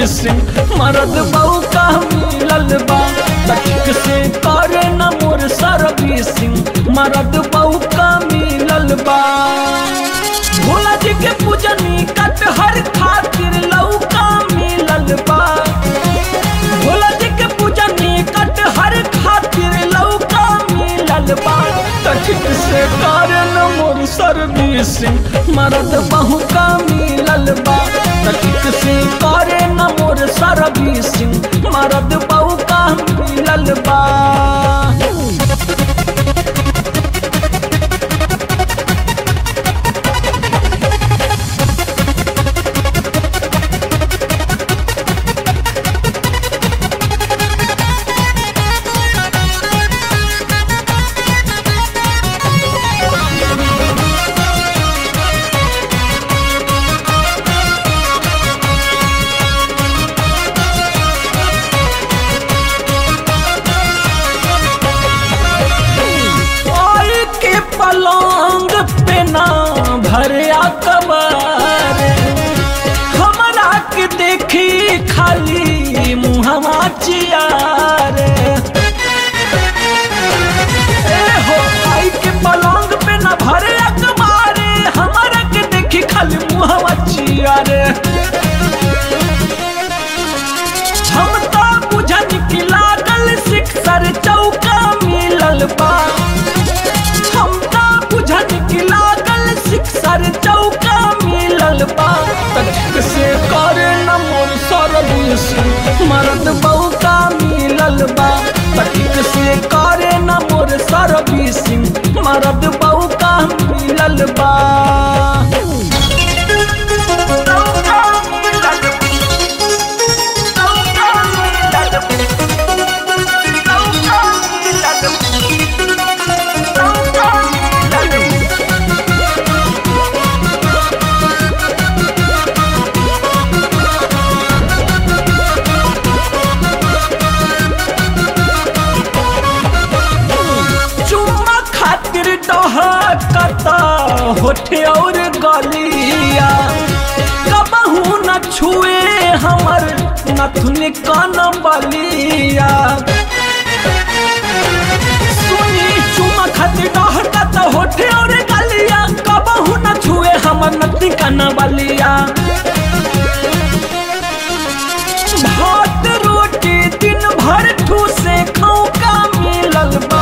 Servicing मरद बहू का मिलल बा ठीक से करे न मोर सर्विसिंग मरद बहू का मिलल बा। भोला जी के पूजनी कटहर खातिर लौका मिलल बा भोला जी के पूजनी कटहर खातिर लौका मिलल बा ठीक से करे न मोर सर्विसिंग मरद बहू का मिलल बा ठीक से करे न मोर सर्विसिंग मरद बहू का मिलल बा। पलंग पे ना भरिया कबर हमरा के देखी खाली मुहवा चियार हो आई के पलंग पे ना भरिया कबर हमरा के देखी खाली मुहवा चियार हम तो बुझन की लागल सिक्सर चौका मिलल बा सिक्सर चौका मिलल बा ठीक से करे न मोर सर्विसिंग मरद बहू का मिलल बा ठीक से करे न मोर सर्विसिंग मरद बहू का मिलल बा। कता होठे और गलिया कबहू न छुए हमर नथुन कान बलिया सुनी चुमा खातिर कता होठे और गलिया कबहू न छुए हमर नथुन कान बलिया। भात रोटी दिन भर ठूसे खाऊ का मिलल बा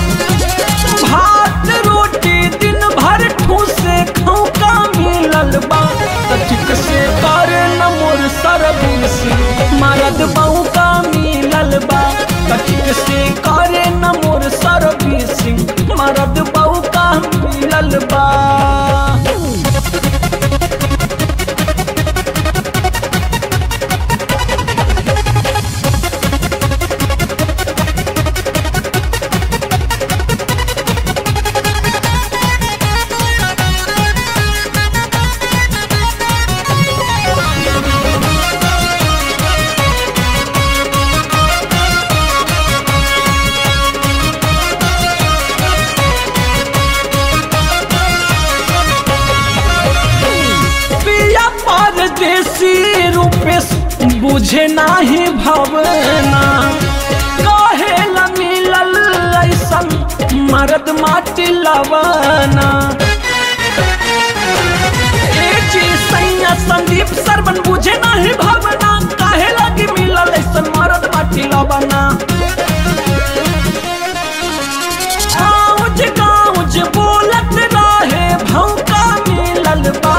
भात रोटी दिन भर ठूसे खाऊ का मिलल बा ठीक से करे न मोर सर्विसिंग मरद बहू का मिलल बा ठीक से करे न मोर सर्विसिंग मरद बहू का मिलल बा। देसी रूपेश बुझे नाही भावना कहे ल मिलल ऐसन मरद माटी लवाना सैया संदीप सरवन बुझे नाही भावना काहे लगी मिलल ऐसन मरद माटी लवाना। गाँव बोलत रहे भौका मिलल बा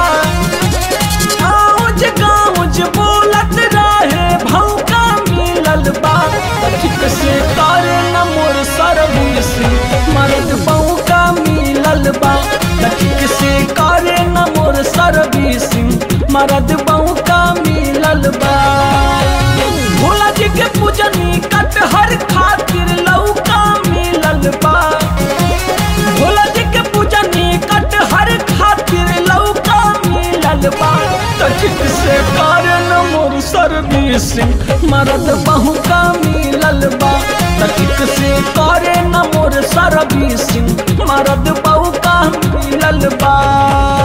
बोलत रहे भौका मिलल बा ठीक से करे न मोर सर्विसिंग मरद बहू का मिलल बा ठीक से करे न मोर सर्विसिंग मरद बहू का मिलल बा। भोला जी के पूजनी कटहर खातिर लौका मिलल बा भोला जी के पूजनी कटहर खातिर लौका मिलल बा ठीक से करे न मोर सर्विसिंग मरद बहू का मिलल बा ठीक से करे न मोर सर्विसिंग मरद बहू का मिलल बा।